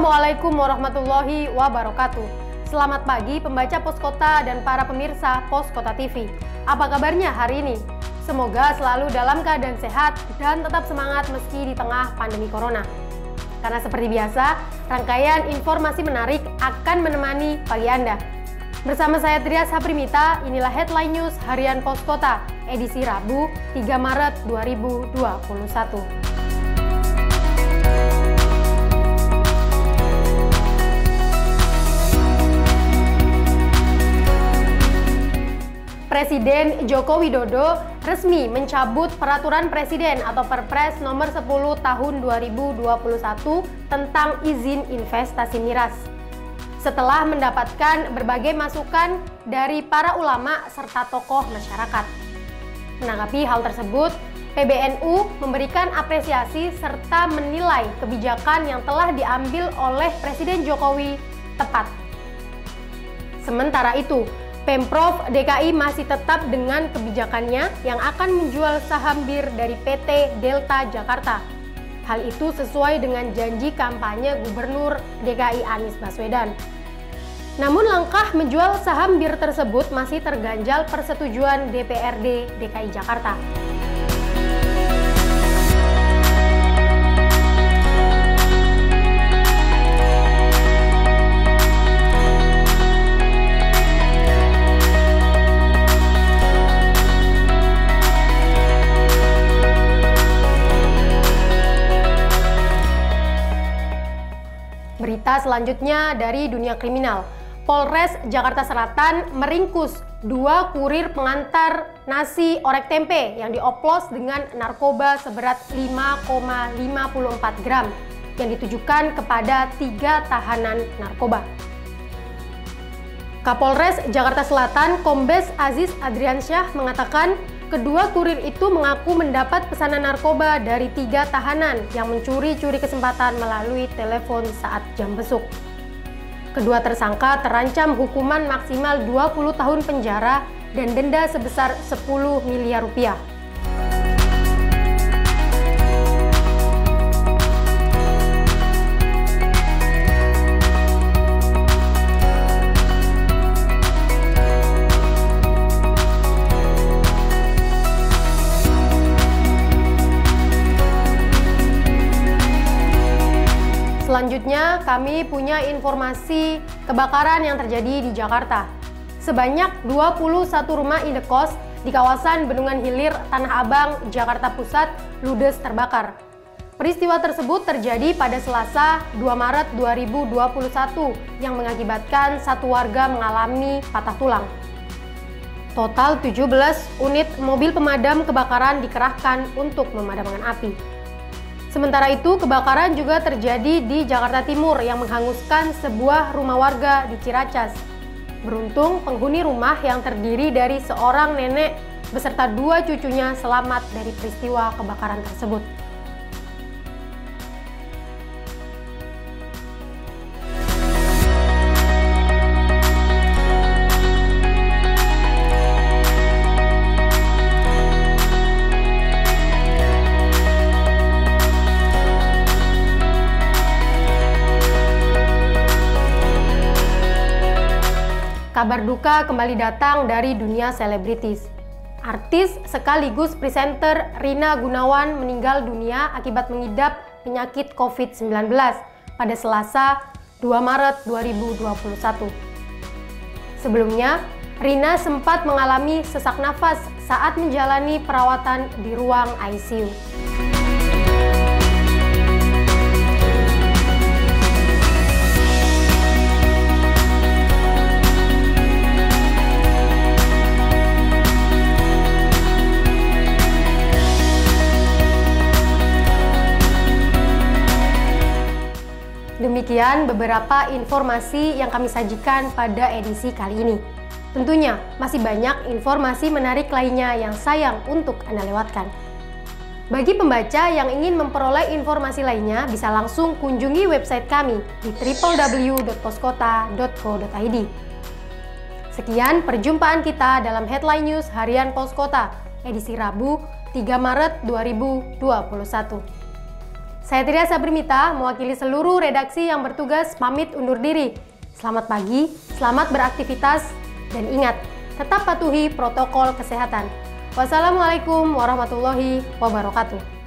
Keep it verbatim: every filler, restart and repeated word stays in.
Assalamualaikum warahmatullahi wabarakatuh. Selamat pagi pembaca Pos Kota dan para pemirsa Pos Kota T V. Apa kabarnya hari ini? Semoga selalu dalam keadaan sehat dan tetap semangat meski di tengah pandemi corona. Karena seperti biasa, rangkaian informasi menarik akan menemani pagi Anda. Bersama saya Tria Saprimita, inilah Headline News Harian Pos Kota, edisi Rabu tiga Maret dua ribu dua puluh satu. Presiden Joko Widodo resmi mencabut Peraturan Presiden atau Perpres nomor sepuluh tahun dua ribu dua puluh satu tentang izin investasi miras. Setelah mendapatkan berbagai masukan dari para ulama serta tokoh masyarakat. Menanggapi hal tersebut, P B N U memberikan apresiasi serta menilai kebijakan yang telah diambil oleh Presiden Jokowi tepat. Sementara itu, Pemprov D K I masih tetap dengan kebijakannya yang akan menjual saham bir dari P T Delta Jakarta. Hal itu sesuai dengan janji kampanye Gubernur D K I Anies Baswedan. Namun langkah menjual saham bir tersebut masih terganjal persetujuan D P R D D K I Jakarta. Berita selanjutnya dari dunia kriminal. Polres Jakarta Selatan meringkus dua kurir pengantar nasi orek tempe yang dioplos dengan narkoba seberat lima koma lima empat gram yang ditujukan kepada tiga tahanan narkoba. Kapolres Jakarta Selatan Kombes Aziz Adriansyah mengatakan kedua kurir itu mengaku mendapat pesanan narkoba dari tiga tahanan yang mencuri-curi kesempatan melalui telepon saat jam besuk. Kedua tersangka terancam hukuman maksimal dua puluh tahun penjara dan denda sebesar sepuluh miliar rupiah. Selanjutnya, kami punya informasi kebakaran yang terjadi di Jakarta. Sebanyak dua puluh satu rumah indekos di kawasan Bendungan Hilir, Tanah Abang, Jakarta Pusat, ludes terbakar. Peristiwa tersebut terjadi pada Selasa dua Maret dua ribu dua puluh satu yang mengakibatkan satu warga mengalami patah tulang. Total tujuh belas unit mobil pemadam kebakaran dikerahkan untuk memadamkan api. Sementara itu, kebakaran juga terjadi di Jakarta Timur yang menghanguskan sebuah rumah warga di Ciracas. Beruntung, penghuni rumah yang terdiri dari seorang nenek beserta dua cucunya selamat dari peristiwa kebakaran tersebut. Kabar duka kembali datang dari dunia selebritis. Artis sekaligus presenter Rina Gunawan meninggal dunia akibat mengidap penyakit covid sembilan belas pada Selasa dua Maret dua ribu dua puluh satu. Sebelumnya, Rina sempat mengalami sesak nafas saat menjalani perawatan di ruang I C U. Demikian beberapa informasi yang kami sajikan pada edisi kali ini. Tentunya masih banyak informasi menarik lainnya yang sayang untuk Anda lewatkan. Bagi pembaca yang ingin memperoleh informasi lainnya, bisa langsung kunjungi website kami di w w w dot poskota dot co dot i d. Sekian perjumpaan kita dalam Headline News Harian Pos Kota, edisi Rabu tiga Maret dua ribu dua puluh satu. Saya Tria Sabrimita, mewakili seluruh redaksi yang bertugas pamit undur diri. Selamat pagi, selamat beraktivitas, dan ingat, tetap patuhi protokol kesehatan. Wassalamualaikum warahmatullahi wabarakatuh.